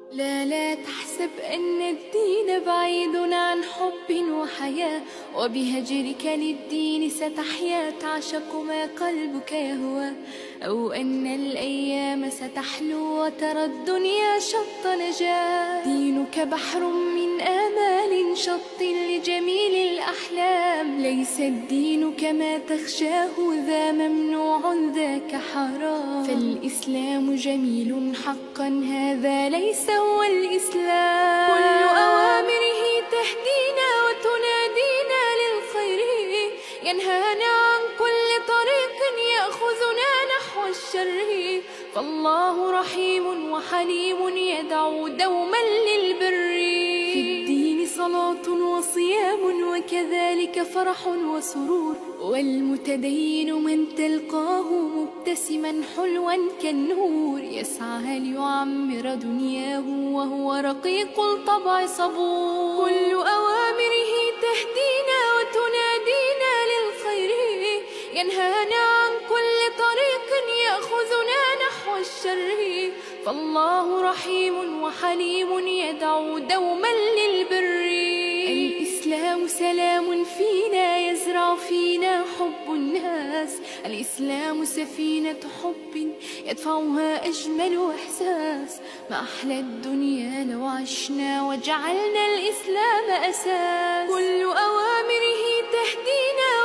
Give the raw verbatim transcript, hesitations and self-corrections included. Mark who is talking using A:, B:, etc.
A: لا لا تحسب أن الدين بعيد عن حب وحياة، وبهجرك للدين ستحيا تعشق ما قلبك يهوى، أو أن الأيام ستحلو وترى الدنيا شط نجاة. دينك بحر من آمال شط لجميل الأحلام، ليس الدين كما تخشاه ذا ممنوع ذاك حرام. فالإسلام جميل حقا هذا ليس هو الإسلام، كل أوامره تهدينا وتنادينا للخير، ينهانا عن كل طريق يأخذنا نحو الشر. فالله رحيم وحليم يدعو دوما للبر، في الدين صلاة وصيام وكذلك فرح وسرور، والمتدين من تلقاه مبتسما حلوا كالنور، يسعى ليعمر دنياه وهو رقيق الطبع صبور. كل أوامره تهدينا وتنادينا للخير، ينهانا عن كل طريق يأخذنا نحو الشر. فالله رحيم وحليم يدعو دوما للبر. الإسلام سلام فينا يزرع فينا حب الناس، الإسلام سفينة حب يدفعها أجمل إحساس. ما أحلى الدنيا لو عشنا وجعلنا الإسلام أساس، كل أوامره تهدينا